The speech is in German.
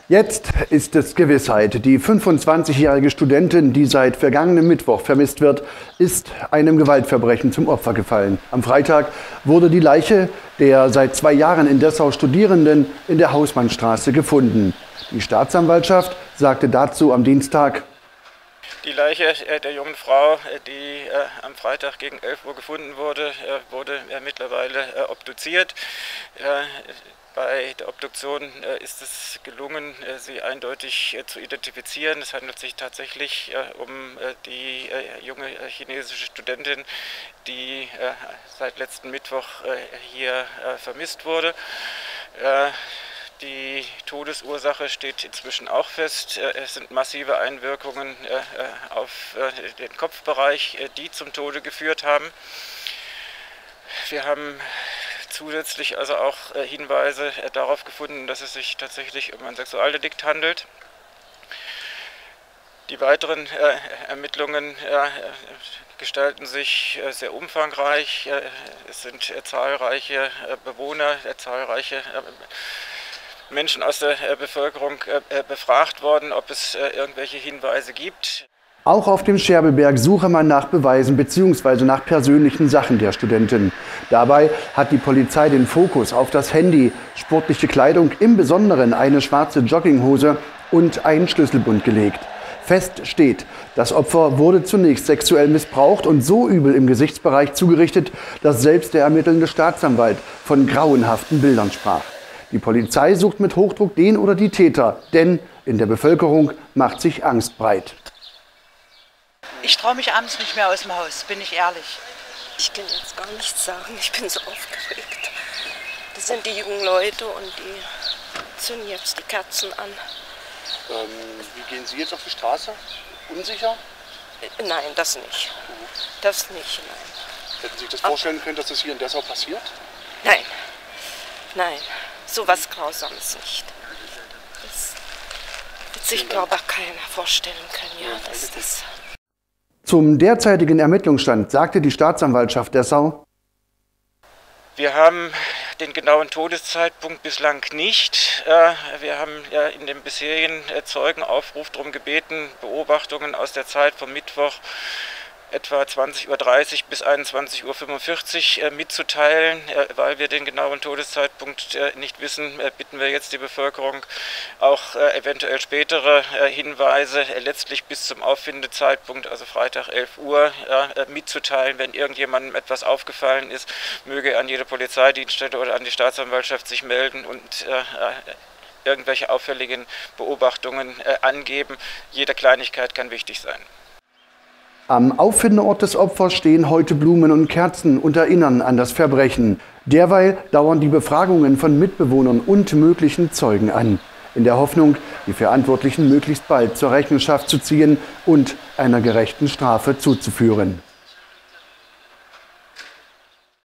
Jetzt ist es Gewissheit. Die 25-jährige Studentin, die seit vergangenem Mittwoch vermisst wird, ist einem Gewaltverbrechen zum Opfer gefallen. Am Freitag wurde die Leiche der seit 2 Jahren in Dessau Studierenden in der Hausmannstraße gefunden. Die Staatsanwaltschaft sagte dazu am Dienstag: Die Leiche der jungen Frau, die am Freitag gegen 11 Uhr gefunden wurde, wurde mittlerweile obduziert. Bei der Obduktion ist es gelungen, sie eindeutig zu identifizieren. Es handelt sich tatsächlich um die junge chinesische Studentin, die seit letzten Mittwoch hier vermisst wurde. Die Todesursache steht inzwischen auch fest. Es sind massive Einwirkungen auf den Kopfbereich, die zum Tode geführt haben. Wir haben zusätzlich also auch Hinweise darauf gefunden, dass es sich tatsächlich um ein Sexualdelikt handelt. Die weiteren Ermittlungen gestalten sich sehr umfangreich. Es sind zahlreiche Bewohner, zahlreiche Menschen aus der Bevölkerung befragt worden, ob es irgendwelche Hinweise gibt. Auch auf dem Scherbelberg suche man nach Beweisen bzw. nach persönlichen Sachen der Studentin. Dabei hat die Polizei den Fokus auf das Handy, sportliche Kleidung, im Besonderen eine schwarze Jogginghose und einen Schlüsselbund gelegt. Fest steht, das Opfer wurde zunächst sexuell missbraucht und so übel im Gesichtsbereich zugerichtet, dass selbst der ermittelnde Staatsanwalt von grauenhaften Bildern sprach. Die Polizei sucht mit Hochdruck den oder die Täter, denn in der Bevölkerung macht sich Angst breit. Ich traue mich abends nicht mehr aus dem Haus, bin ich ehrlich. Ich kann jetzt gar nichts sagen, ich bin so aufgeregt. Das sind die jungen Leute und die zünden jetzt die Kerzen an. Wie gehen Sie jetzt auf die Straße? Unsicher? Nein, das nicht. Das nicht, nein. Hätten Sie sich das vorstellen können, dass das hier in Dessau passiert? Nein, nein, sowas Grausames nicht. Das wird sich, glaube ich, keiner vorstellen können. Ja, das. Zum derzeitigen Ermittlungsstand sagte die Staatsanwaltschaft Dessau: Wir haben den genauen Todeszeitpunkt bislang nicht. Wir haben ja in dem bisherigen Zeugenaufruf darum gebeten, Beobachtungen aus der Zeit vom Mittwoch etwa 20:30 Uhr bis 21:45 Uhr mitzuteilen. Weil wir den genauen Todeszeitpunkt nicht wissen, bitten wir jetzt die Bevölkerung, auch eventuell spätere Hinweise letztlich bis zum Auffindezeitpunkt, also Freitag 11 Uhr, mitzuteilen. Wenn irgendjemandem etwas aufgefallen ist, möge an jede Polizeidienststelle oder an die Staatsanwaltschaft sich melden und irgendwelche auffälligen Beobachtungen angeben. Jede Kleinigkeit kann wichtig sein. Am Auffindeort des Opfers stehen heute Blumen und Kerzen und erinnern an das Verbrechen. Derweil dauern die Befragungen von Mitbewohnern und möglichen Zeugen an, in der Hoffnung, die Verantwortlichen möglichst bald zur Rechenschaft zu ziehen und einer gerechten Strafe zuzuführen.